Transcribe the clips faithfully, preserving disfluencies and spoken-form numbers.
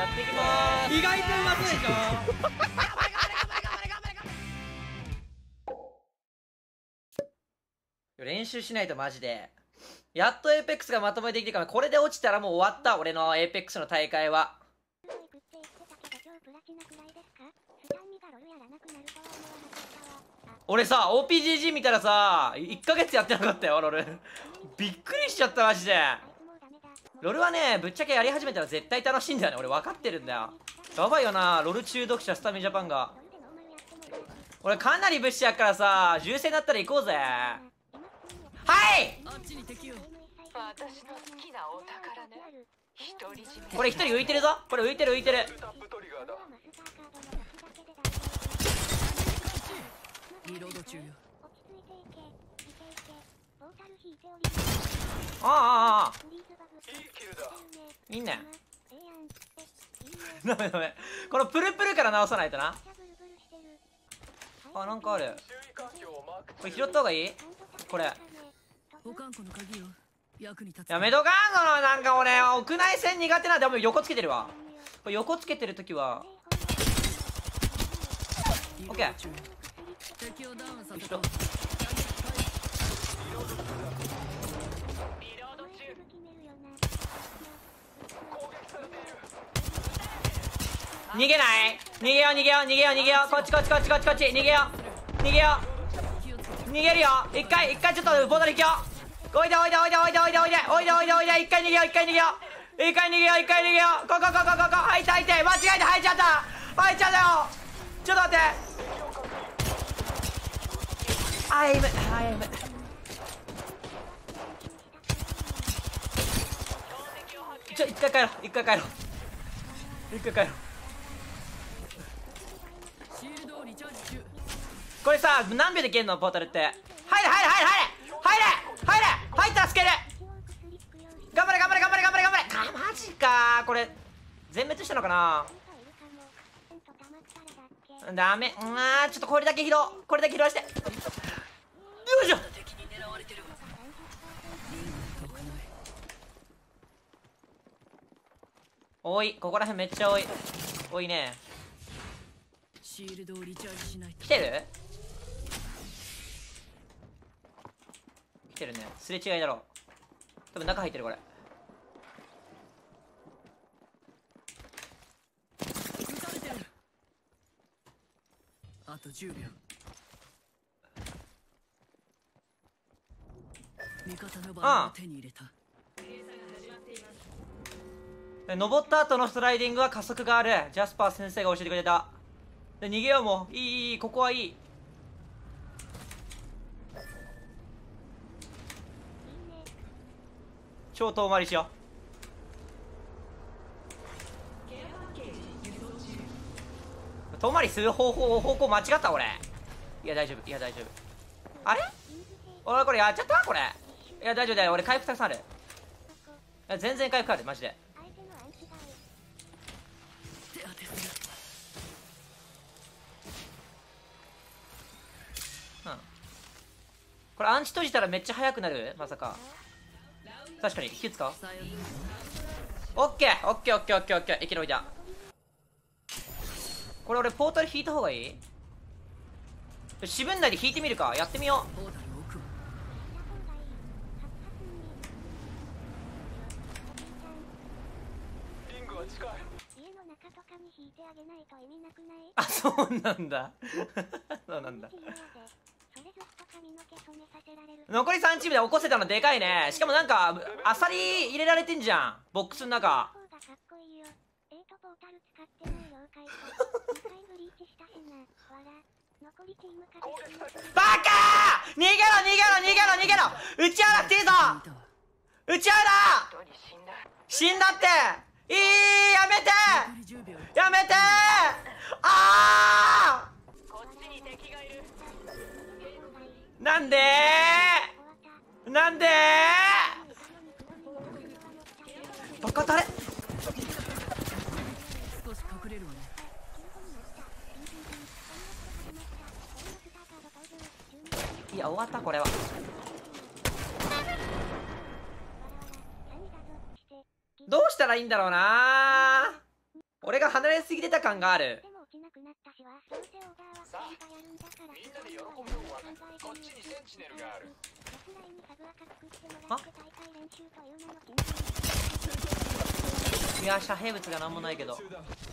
やっていきまーす。 意外とうまそうでしょ。練習しないとマジで。やっとエーペックスがまとめてきてから、これで落ちたらもう終わった、俺のエーペックスの大会は。俺さ オーピージージー 見たらさいっかげつやってなかったよロール。びっくりしちゃったマジで。ロールはねぶっちゃけやり始めたら絶対楽しいんだよね。俺分かってるんだよ。やばいよなロール中毒者スタミジャパンが。俺かなり物資やっからさ銃声になったら行こうぜ。はいこれ一人浮いてるぞ。これ浮いてる浮いてる。ああああいいね。ダメダメ。このプルプルから直さないとな。あ、なんかある。これ拾った方がいいこれ。やめとかんのなんか俺屋内戦苦手なんで。もう横つけてるわ。これ横つけてるときはオッケー。逃げない逃げよう逃げよう逃げよう逃げよう。こっちこっちこっちこっちこっち逃げよう逃げよう逃げるよ。一回一回ちょっとボトル行くよ。おいでおいでおいでおいでおいでおいでおいでおいでおいで一回逃げよう一回逃げよう一回逃げよう一回逃げよう。ここここここ入った入って間違えて入っちゃった入っちゃったよ。ちょっと待ってアイムアイムちょ一回帰ろう一回帰ろう一回帰ろう。これさ何秒で消えんのポータルって。入れ入れ入れ入れ入れ入れ入ったらスケル。頑張れ頑張れ頑張れ頑張れ頑張れ。あマジかこれ全滅したのかな。ダメ。うんあちょっとこれだけ拾おうこれだけ拾わして。よいしょ。多いここら辺めっちゃ多い多いね。来てる来てるね。すれ違いだろう。多分中入ってるこれ。 あとじゅうびょう。味方のバラを手に入れた。 で登った後のストライディングは加速がある。ジャスパー先生が教えてくれた。で逃げようもういいいいここはいい。超遠回りしよう。遠回りする方法方向間違った俺。いや大丈夫いや大丈夫。あれ俺これやっちゃったこれ。いや大丈夫だよ俺回復たくさんある。いや全然回復あるマジで。うんこれアンチ閉じたらめっちゃ速くなるまさか。確かに火使う。オッケーオッケーオッケーオッケーオッケー生き延びた。これ俺ポータル引いた方がいい。渋んないで引いてみるか。やってみよう。あそうなんだそうなんだ残りさんチームで起こせたのでかいね。しかもなんかアサリ入れられてんじゃんボックスの中。バカー逃げろ逃げろ逃げろ逃げろ撃ち合わなくていいぞ撃ち合うな死んだっていいやめてやめてあーなんでーなんでーバカタレいや終わったこれは。どうしたらいいんだろうな。 俺が離れすぎてた感がある。いや、遮蔽物がなんもないけど。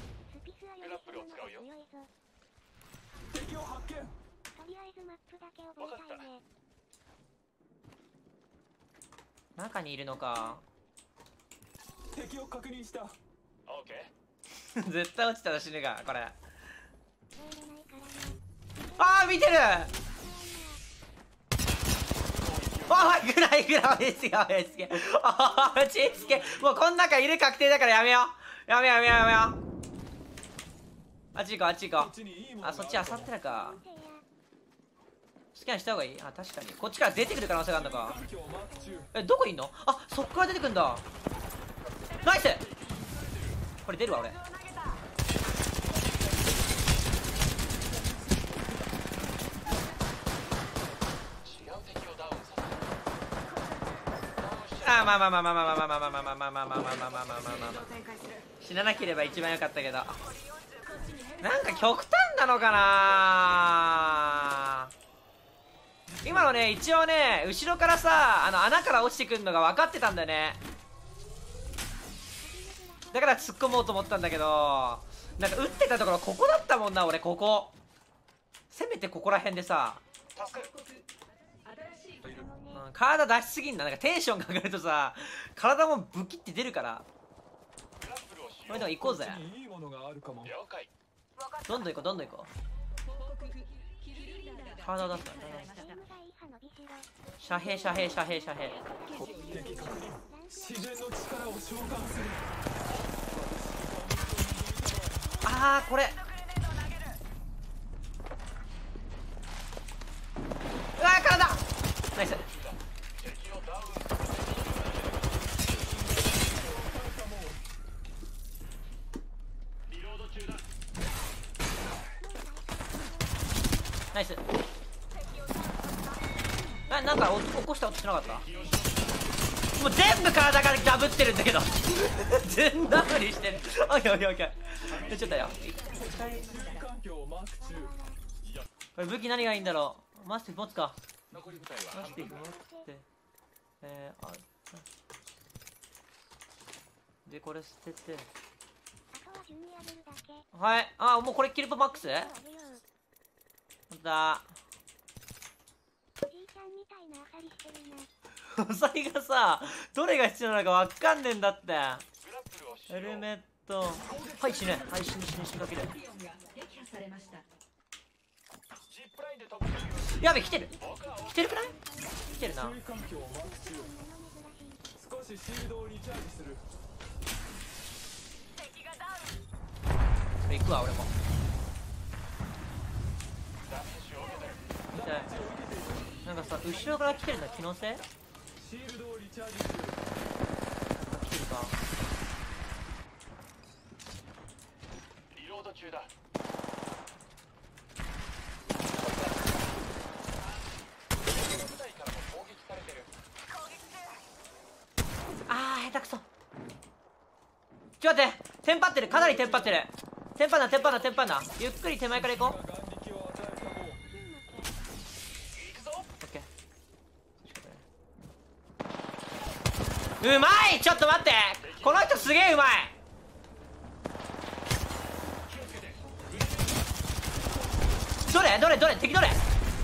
中にいるのか。 敵を確認した。 絶対落ちたら死ぬがこれ。あー見てる。あーいくらいくらですよですけあーちすけもうこん中いる確定だからやめようやめようやめようやめよう。あっち行こうあっち行こう。あそっちあさってらか。スキャンした方がいい。あ確かにこっちから出てくる可能性があるのか。えどこいんの。あそっから出てくんだ。ナイス。これ出るわ俺。あまあまあまあまあまあまあまあまあまあまあまあまあまあまあまあまあまあ死ななければ一番良かったけど、なんか極端なのかな今のね。一応ね後ろからさあの穴から落ちてくるのが分かってたんだよね。だから突っ込もうと思ったんだけど、なんか撃ってたところここだったもんな俺。ここせめてここら辺でさ、うん、体出しすぎんな。なんかテンションが上がるとさ体もブキって出るから。これでも行こうぜ。どんどん行こうどんどん行こう。体出すな。遮蔽遮蔽遮蔽遮蔽。あーこれうわー体ナイス。ナイス。な、なんか起こした音しなかった。もう全部体がダブってるんだけど全ダブりしてる。オッケーオッケーオッケー。ちょっとよこれ武器何がいいんだろう。マスティフ持つか。マスティフ持ってえー、あでこれ捨てて、はい。あもうこれキルポマックス。ほんとだ。アサリがさどれが必要なのか分かんねえんだって。ヘルメットはい死ね。はい死ぬ死ぬ死ぬかける。やべ来てる来てるくない。来てるな。これ行くわ俺も。なんかさ後ろから来てるんだ。気のせい。来てるか。あー下手くそ。ちょっと待って。テンパってる。かなりテンパってる。テンパなテンパなテンパな。ゆっくり手前から行こう。うまい。ちょっと待って、この人すげえうまい。どれどれどれ敵どれ。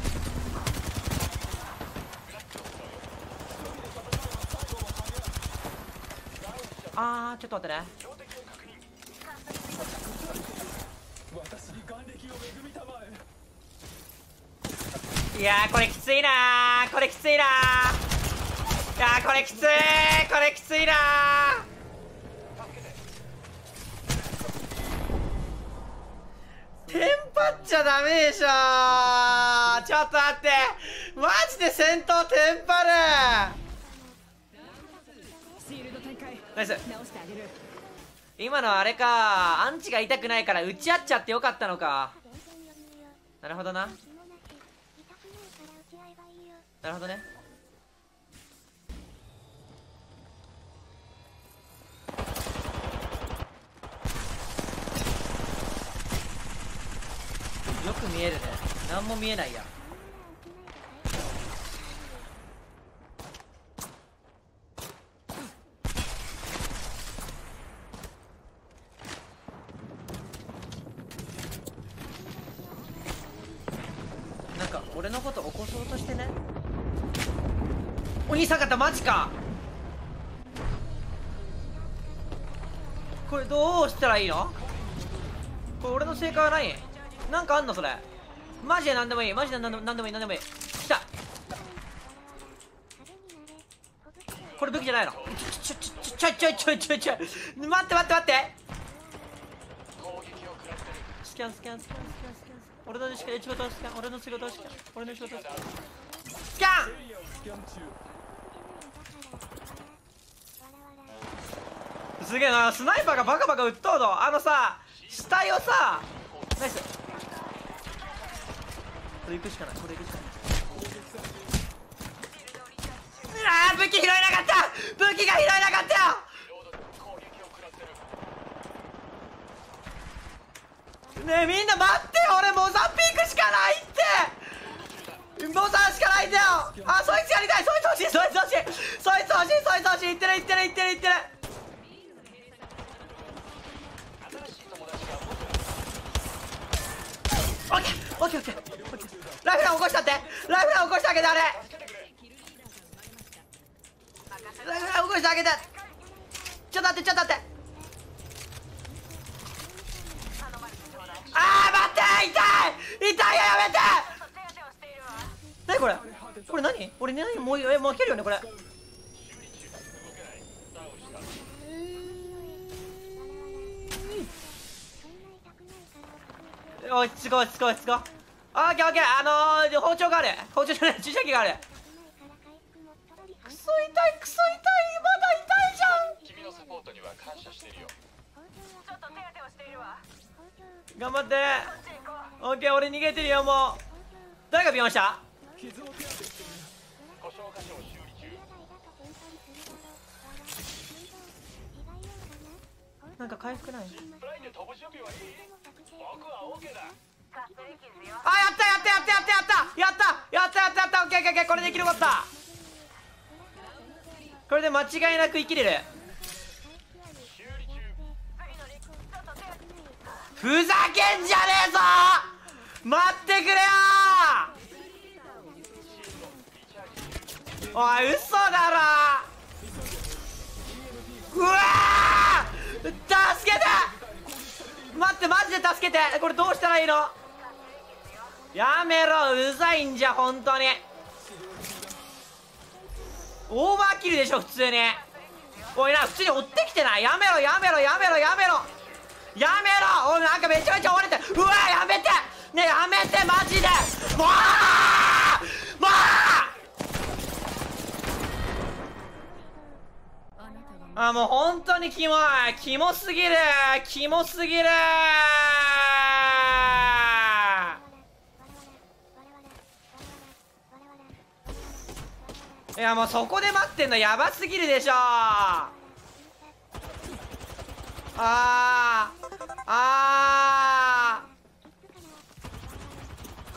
あーちょっと待ってね。いやーこれきついなー。これきついなー。いやーこれきつい。これきついなー。テンパっちゃダメでしょー。ちょっと待って、マジで戦闘テンパる。ナイス。今のあれか、アンチが痛くないから打ち合っちゃってよかったのか。なるほどな。なるほどね。 よく見えるね。何も見えないや。なんか俺のこと起こそうとしてね。お兄さん方マジか。これどうしたらいいの？これ俺の正解はない？なんかあんのそれ。マジで何でもいい。マジで何でも何でもいい。何でもいい。来た。これ武器じゃないの？ちょちょちょちょちょちょちょちょ待って待って待って。スキャンスキャンスキャンスキャンスキャン。俺の仕事はスキャン。俺の仕事はスキャン。俺の仕事はスキャン。スキャン。 スキャン中。 すげえな。スナイパーがバカバカ撃っとうの。あのさ死体をさ、ナイス。これ行くしかない。これ行くしかない。あー武器拾えなかった。武器が拾えなかったよ。ねえみんな待ってよ。俺モザンピークしかないって。モザンしかないんだよ。あ、そいつやりたい。そいつ欲しい。そいつ欲しい。そいつ欲しい。そいつ欲しい。いってるいってるいってるいってる。オッケーオッケーオッケー。ライフラン起こしたって。ライフラン起こしてあげて。あれライフラン起こしてあげて。ちょっと待ってちょっと待って。あー待って。痛い痛いよ。やめて。何これ。これ何。俺何もうえ負けるよねこれ。おいつこいつこいつこ。オッケーオッケー。あのー、包丁がある。包丁じゃない注射器がある。クソ痛いクソ痛い。まだ痛いじゃん。君のサポートには感謝してるよ。ちょっと手当てをしているわ。頑張って。オッケー俺逃げてるよもう。誰が病院した？ 傷を手当てしてる。 故障箇所を修理中。 なんか回復ない？ フライで飛ぶ準備はいい？僕は OK だ。 あ、やったやったやったやったやったやったやったやったやった。オッケーオッケーオッケー。これで生きるかった。これで間違いなく生きれる。ふざけんじゃねえぞ。待ってくれよー。おい嘘だろ。うわー助けて。待ってマジで助けて。これどうしたらいいの。やめろ。うざいんじゃ本当に。オーバーキルでしょ普通に。おいな普通に追ってきてない。やめろやめろやめろやめろやめろ。おいなんかめちゃめちゃ追われてる。うわやめてねえやめてマジでもうもう。あもう本当にキモい。キモすぎるキモすぎる。いやもうそこで待ってんのやばすぎるでしょ。あーあーあー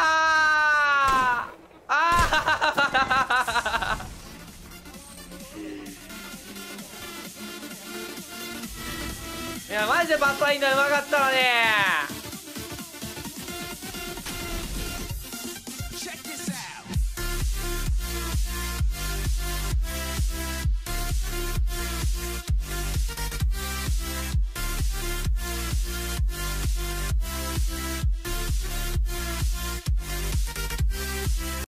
あーいやマジでバットラインがうまかったのに。